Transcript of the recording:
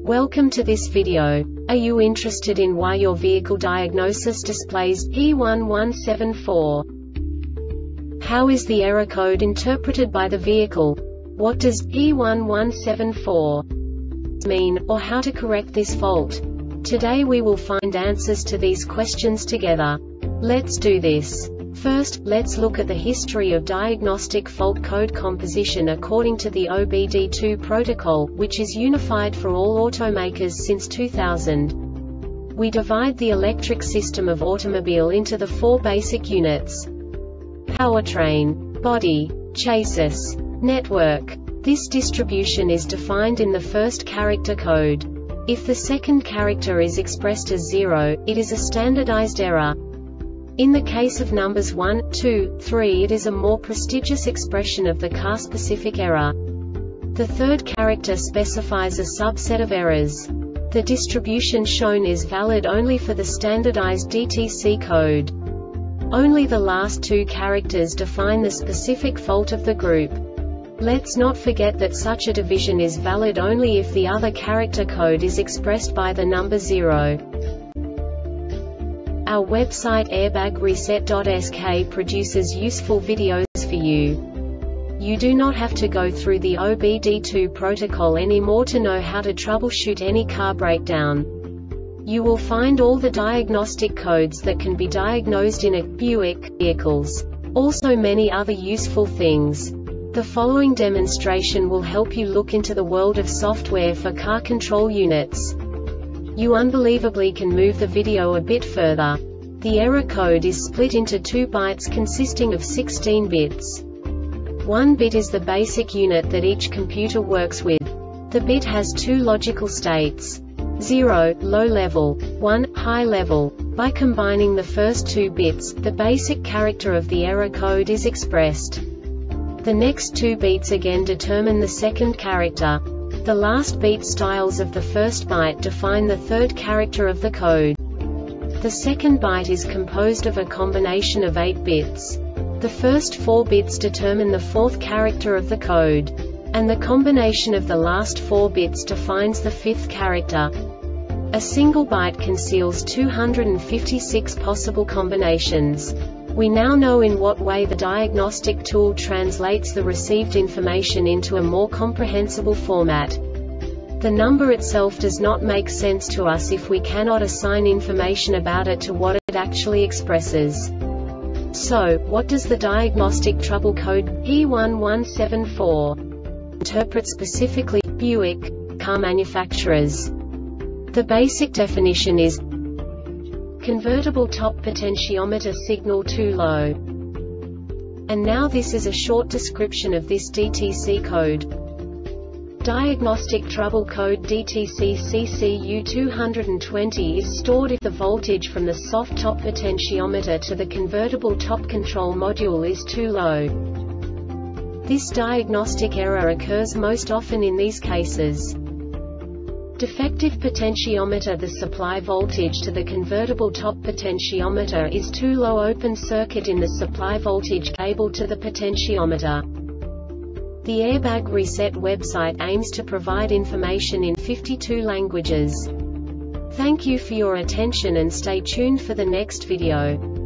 Welcome to this video. Are you interested in why your vehicle diagnosis displays P1174? How is the error code interpreted by the vehicle? What does P1174 mean, or how to correct this fault? Today we will find answers to these questions together. Let's do this. First, let's look at the history of diagnostic fault code composition according to the OBD2 protocol, which is unified for all automakers since 2000. We divide the electric system of automobile into the four basic units: powertrain, body, chassis, network. This distribution is defined in the first character code. If the second character is expressed as 0, it is a standardized error. In the case of numbers 1, 2, 3, it is a more prestigious expression of the car-specific error. The third character specifies a subset of errors. The distribution shown is valid only for the standardized DTC code. Only the last two characters define the specific fault of the group. Let's not forget that such a division is valid only if the other character code is expressed by the number 0. Our website airbagreset.sk produces useful videos for you. You do not have to go through the OBD2 protocol anymore to know how to troubleshoot any car breakdown. You will find all the diagnostic codes that can be diagnosed in a Buick vehicles. Also many other useful things. The following demonstration will help you look into the world of software for car control units. You unbelievably can move the video a bit further. The error code is split into 2 bytes consisting of 16 bits. 1 bit is the basic unit that each computer works with. The bit has 2 logical states: 0, low level, 1, high level. By combining the first 2 bits, the basic character of the error code is expressed. The next 2 beats again determine the second character. The last beat styles of the first byte define the third character of the code. The second byte is composed of a combination of 8 bits. The first 4 bits determine the fourth character of the code. And the combination of the last 4 bits defines the fifth character. A single byte conceals 256 possible combinations. We now know in what way the diagnostic tool translates the received information into a more comprehensible format. The number itself does not make sense to us if we cannot assign information about it to what it actually expresses. So, what does the diagnostic trouble code P1174 interpret specifically for Buick car manufacturers? The basic definition is convertible top potentiometer signal too low. And now this is a short description of this DTC code. Diagnostic trouble code DTC CCU220 is stored if the voltage from the soft top potentiometer to the convertible top control module is too low. This diagnostic error occurs most often in these cases: defective potentiometer. The supply voltage to the convertible top potentiometer is too low. Open circuit in the supply voltage cable to the potentiometer. The Airbag Reset website aims to provide information in 52 languages. Thank you for your attention and stay tuned for the next video.